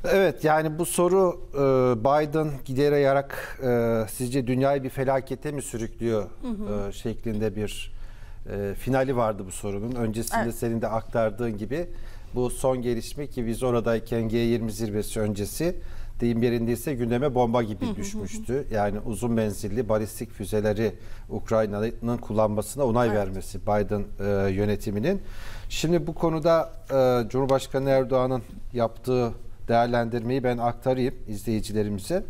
Evet, yani bu soru Biden giderarak sizce dünyayı bir felakete mi sürüklüyor şeklinde bir finali vardı bu sorunun. Öncesinde Evet. senin de aktardığın gibi bu son gelişme ki biz oradayken G20 zirvesi öncesi deyim yerindeyse gündeme bomba gibi düşmüştü. Yani uzun menzilli balistik füzeleri Ukrayna'nın kullanmasına onay vermesi Biden yönetiminin. Şimdi bu konuda Cumhurbaşkanı Erdoğan'ın yaptığı değerlendirmeyi ben aktarayım izleyicilerimize.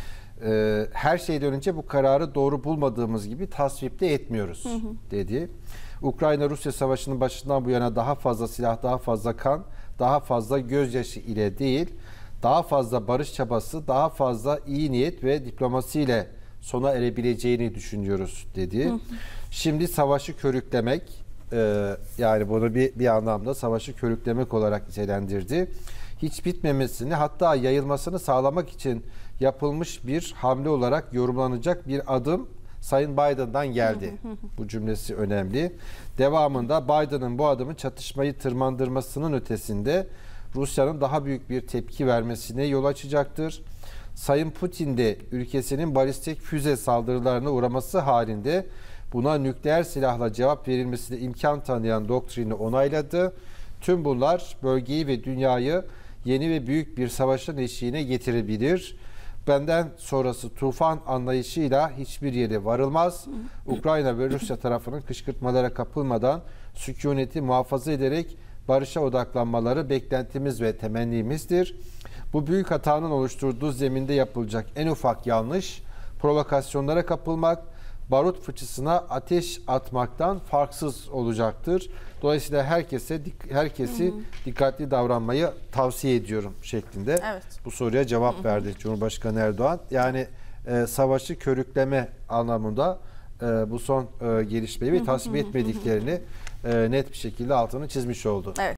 Her şeyden önce bu kararı doğru bulmadığımız gibi tasvip de etmiyoruz dedi. Ukrayna-Rusya savaşının başından bu yana daha fazla silah, daha fazla kan, daha fazla gözyaşı ile değil, daha fazla barış çabası, daha fazla iyi niyet ve diplomasiyle sona erebileceğini düşünüyoruz dedi. Şimdi savaşı körüklemek, yani bunu bir anlamda savaşı körüklemek olarak nitelendirdi. Hiç bitmemesini, hatta yayılmasını sağlamak için yapılmış bir hamle olarak yorumlanacak bir adım Sayın Biden'dan geldi. Bu cümlesi önemli. Devamında Biden'ın bu adımın çatışmayı tırmandırmasının ötesinde Rusya'nın daha büyük bir tepki vermesine yol açacaktır. Sayın Putin de ülkesinin balistik füze saldırılarına uğraması halinde buna nükleer silahla cevap verilmesine imkan tanıyan doktrini onayladı. Tüm bunlar bölgeyi ve dünyayı yeni ve büyük bir savaşın eşiğine getirebilir. Benden sonrası tufan anlayışıyla hiçbir yere varılmaz. Ukrayna ve Rusya tarafının kışkırtmalara kapılmadan sükuneti muhafaza ederek barışa odaklanmaları beklentimiz ve temennimizdir. Bu büyük hatanın oluşturduğu zeminde yapılacak en ufak yanlış provokasyonlara kapılmak, barut fıçısına ateş atmaktan farksız olacaktır. Dolayısıyla herkesi dikkatli davranmayı tavsiye ediyorum şeklinde bu soruya cevap verdi Cumhurbaşkanı Erdoğan. Yani savaşı körükleme anlamında bu son gelişmeyi ve tasvip etmediklerini net bir şekilde altını çizmiş oldu. Evet.